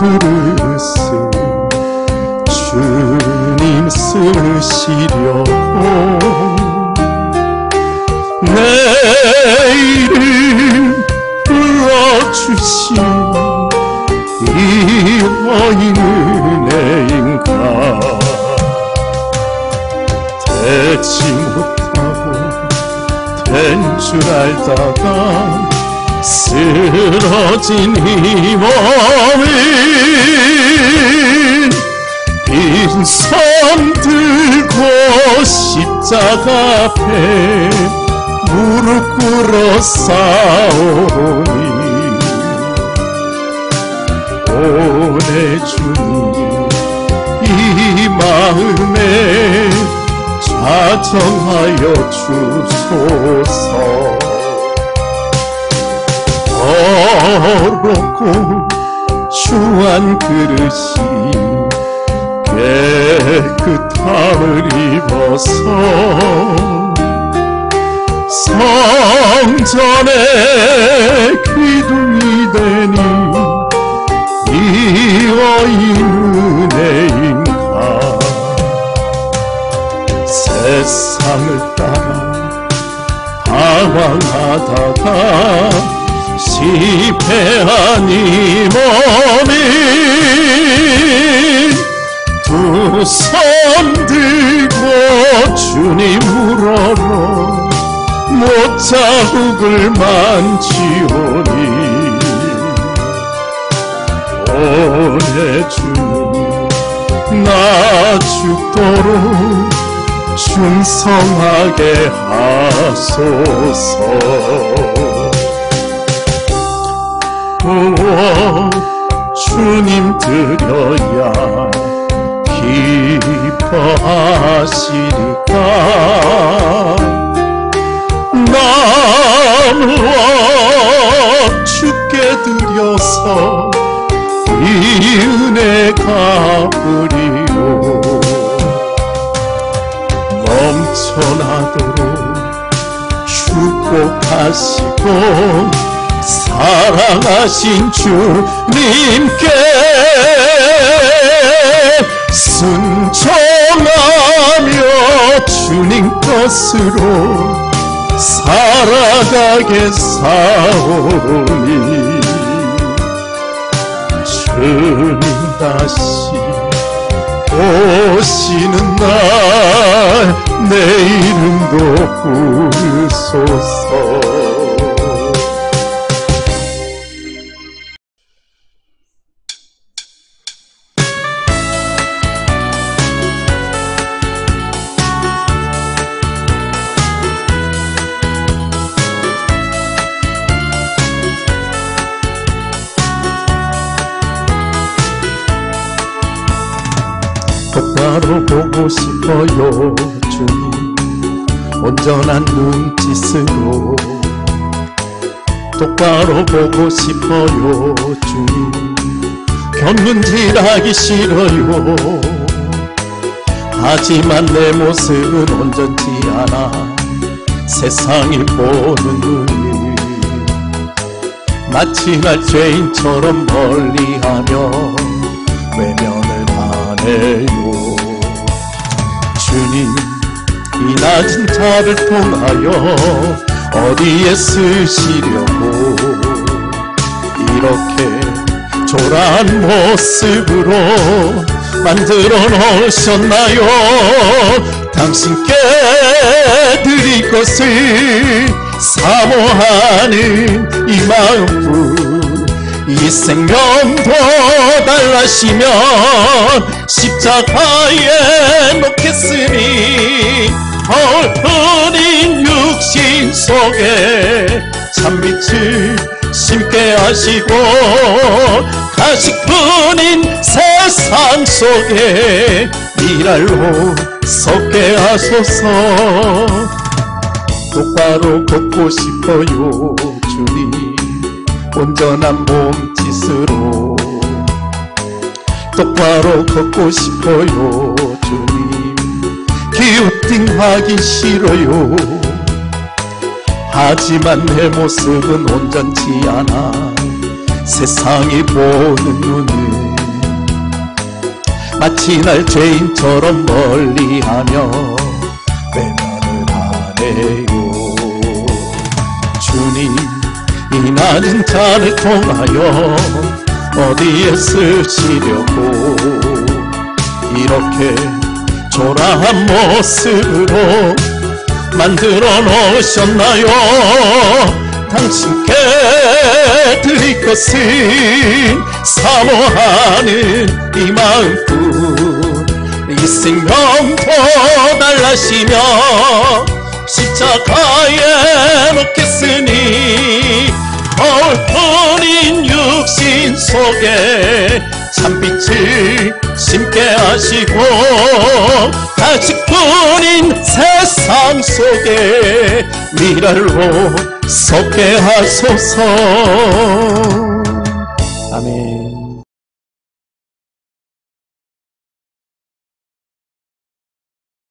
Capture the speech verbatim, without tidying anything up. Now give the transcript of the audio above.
그릇을 주님 쓰시려고 내 이름 불러주신 이 어인 은혜인가. 되지 못하고 된 줄 알다가 쓰러진 이 몸은 빈손 들고 십자가 앞에 무릎 꿇어 싸우니 오내 주님 이 마음에 좌정하여 주소서. 더럽고 추한 그릇이 깨끗함을 입어서 성전의 기둥이 되니 이 어인 은혜인가. 세상을 따라 방황하다가 실패한 이 몸이 두 손 들고 주님 우러러 못자국을 만지오니 오내 주님 나 죽도록 충성하게 하소서. 무엇 주님 드려야 기뻐하시리까. 나 무엇 주께 드려서 이 은혜 갚으리요. 넘쳐나도록 축복하시고 사랑하신 주님께 순종하며 주님 것으로 살아가겠사오니 주님 다시 오시는 날 내 이름도 부르소서. 똑바로 보고 싶어요 주님 온전한 눈짓으로. 똑바로 보고 싶어요 주님 견눈질하기 싫어요. 하지만 내 모습은 온전치 않아 세상이 보는 눈이 마치 날 죄인처럼 멀리하며 외면을 하네요. 주님 이 낮은 자를 통하여 어디에 쓰시려고 이렇게 초라한 모습으로 만들어 놓으셨나요. 당신께 드릴 것을 사모하는 이 마음뿐 이 생명도 달라시면 십자가에 놓겠으니 헐뿐인 육신 속에 참빛을 심게 하시고 가식뿐인 세상 속에 미랄로 섞게 하소서. 똑바로 걷고 싶어요 주님 온전한 몸짓으로. 똑바로 걷고 싶어요 주님 기웃팅하기 싫어요. 하지만 내 모습은 온전치 않아 세상이 보는 눈은 마치 날 죄인처럼 멀리하며 외면을 하네요. 주님, 이 낮은 잔을 통하여 어디에 쓰시려고 이렇게 초라한 모습으로 만들어 놓으셨나요? 당신께 드릴 것은 사모하는 이 마음뿐. 이 생명도 달라시며 십자가에 놓겠으니 거울뿐인 육신 속에 참빛을 심게 하시고 가식뿐인 세상 속에 미랄로 솟게 하소서.